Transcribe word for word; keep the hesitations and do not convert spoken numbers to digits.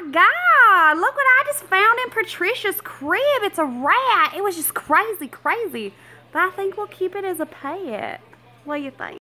God, look what I just found in Patricia's crib. It's a rat. It was just crazy, crazy. But I think we'll keep it as a pet. What do you think?